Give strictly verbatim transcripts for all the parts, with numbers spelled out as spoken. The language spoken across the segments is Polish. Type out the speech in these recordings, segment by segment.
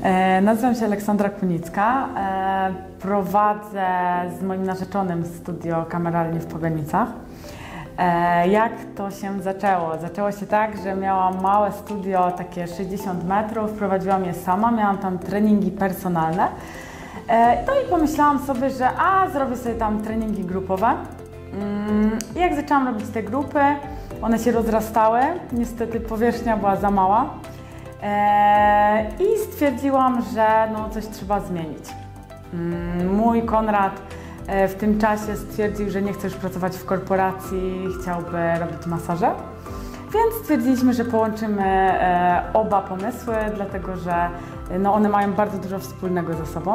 E, nazywam się Aleksandra Kunicka. E, prowadzę z moim narzeczonym studio kameralnie w Pabianicach. E, jak to się zaczęło? Zaczęło się tak, że miałam małe studio, takie sześćdziesiąt metrów, prowadziłam je sama, miałam tam treningi personalne. E, no i pomyślałam sobie, że a, zrobię sobie tam treningi grupowe. Mm, I jak zaczęłam robić te grupy, one się rozrastały, niestety powierzchnia była za mała. Eee, I stwierdziłam, że no coś trzeba zmienić. Mój Konrad e, w tym czasie stwierdził, że nie chce już pracować w korporacji, chciałby robić masaże. Więc stwierdziliśmy, że połączymy e, oba pomysły, dlatego że no, one mają bardzo dużo wspólnego ze sobą.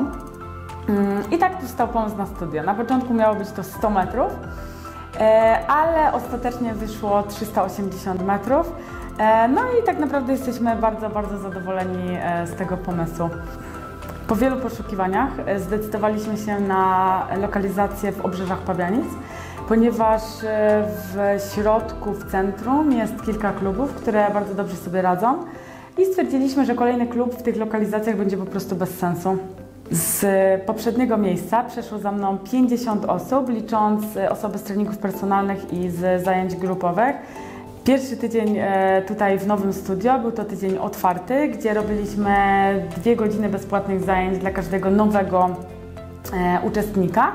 I tak powstał pomysł na studio. Na początku miało być to sto metrów, e, ale ostatecznie wyszło trzysta osiemdziesiąt metrów. No i tak naprawdę jesteśmy bardzo, bardzo zadowoleni z tego pomysłu. Po wielu poszukiwaniach zdecydowaliśmy się na lokalizację w obrzeżach Pabianic, ponieważ w środku, w centrum jest kilka klubów, które bardzo dobrze sobie radzą i stwierdziliśmy, że kolejny klub w tych lokalizacjach będzie po prostu bez sensu. Z poprzedniego miejsca przeszło za mną pięćdziesiąt osób, licząc osoby z treningów personalnych i z zajęć grupowych. Pierwszy tydzień tutaj w nowym studio był to tydzień otwarty, gdzie robiliśmy dwie godziny bezpłatnych zajęć dla każdego nowego uczestnika.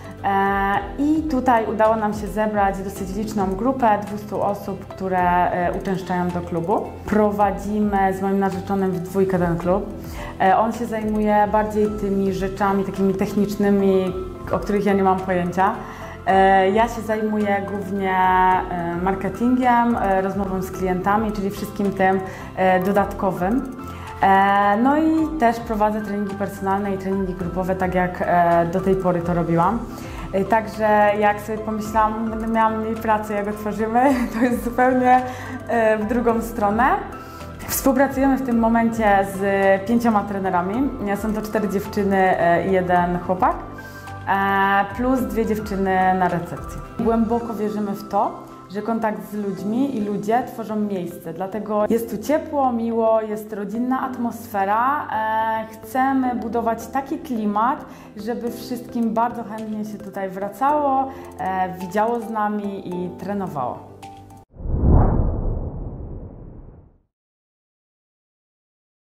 I tutaj udało nam się zebrać dosyć liczną grupę, dwieście osób, które uczęszczają do klubu. Prowadzimy z moim narzeczonym w dwójkę ten klub. On się zajmuje bardziej tymi rzeczami takimi technicznymi, o których ja nie mam pojęcia. Ja się zajmuję głównie marketingiem, rozmową z klientami, czyli wszystkim tym dodatkowym. No i też prowadzę treningi personalne i treningi grupowe, tak jak do tej pory to robiłam. Także jak sobie pomyślałam, będę miała mniej pracy, jak otworzymy, to jest zupełnie w drugą stronę. Współpracujemy w tym momencie z pięcioma trenerami. Są to cztery dziewczyny i jeden chłopak. Plus dwie dziewczyny na recepcji. Głęboko wierzymy w to, że kontakt z ludźmi i ludzie tworzą miejsce, dlatego jest tu ciepło, miło, jest rodzinna atmosfera. Chcemy budować taki klimat, żeby wszystkim bardzo chętnie się tutaj wracało, widziało z nami i trenowało.